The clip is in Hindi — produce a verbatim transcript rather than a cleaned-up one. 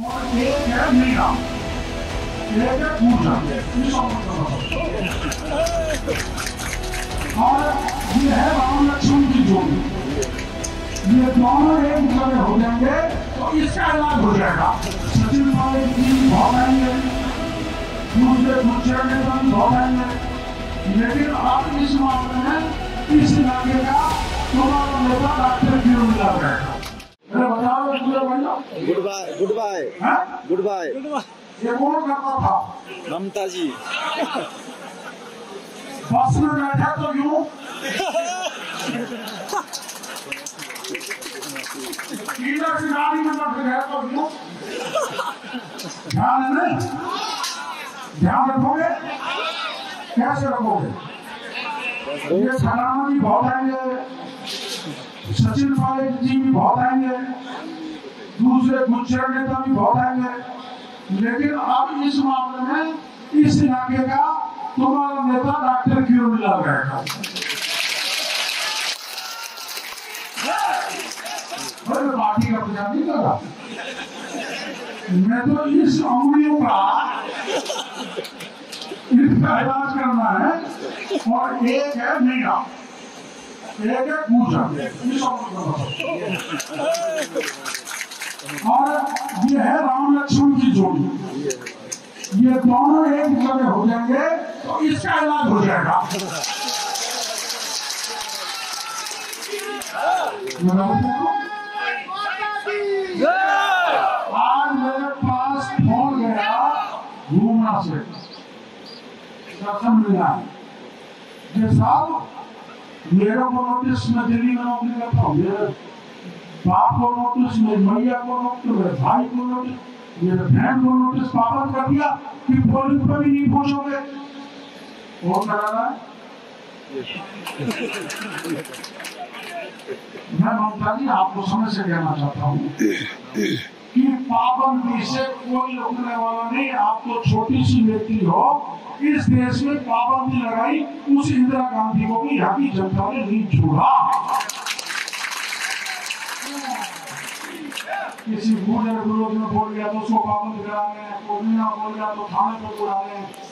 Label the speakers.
Speaker 1: और एक है मीरा, एक है पूजा। और ये है राम लक्ष्मण की जोड़ी। ये दोनों एक जगह हो जाएंगे तो इसका इलाज हो जाएगा। सचिन वाले की बहुत आएंगे, दूसरे गुजर नेता भी बहुत आएंगे, लेकिन अब इस मामले में इस इलाके का तुम्हारा नेता डॉक्टर क्यों मिला रहेगा?
Speaker 2: Goodbye, goodbye, goodbye.
Speaker 1: ये कौन करता था?
Speaker 2: ममता जी।
Speaker 1: बस में बैठा तो यूं इधर से गाड़ी में बैठ गया तो यूं ध्यान है नहीं? ध्यान रखोगे? कैसे रखोगे? ये सलामा जी बहुत आएंगे, सचिन पायलट जी भी बहुत आएंगे, दूसरे गुजर नेता भी बहुत आएंगे, लेकिन अब इस मामले में इस इलाके का तुम्हारा नेता डॉक्टर क्यों मिला रहेगा? मैं पार्टी का प्रचार नहीं कर रहा, मैं तो इस अंगुलियों का इसका इलाज करना है। और एक है मीरा, एक है पूजा। और ये है राम लक्ष्मण की जोड़ी। ये दोनों एक जगह हो जाएंगे तो इसका इलाज हो जाएगा। आज मेरे पास फोन गया घूमना से, दर्शन मिला है। ये साहब मेरे को नोटिस में दिल्ली में नौकरी करता हूँ, मेरे बाप को नोटिस, मेरी मैया को नोटिस, मेरे भाई को नोटिस, मेरे बहन को नोटिस पाबंद कर दिया कि पुलिस पर भी नहीं पहुंचोगे। कौन करा रहा है? मैं ममता जी आपको समझ से कहना चाहता हूँ कि पाबंदी से कोई रुकने वाला नहीं। आप तो छोटी सी व्यक्ति हो, इस देश में पाबंदी लगाई उस इंदिरा गांधी को भी यहाँ की जनता ने नहीं छोड़ा। किसी बूढ़े बुजुर्ग में बोल गया तो उसको पाबंद करा रहे हैं, कोई ना बोल गया तो थाने पर बुला रहे हैं।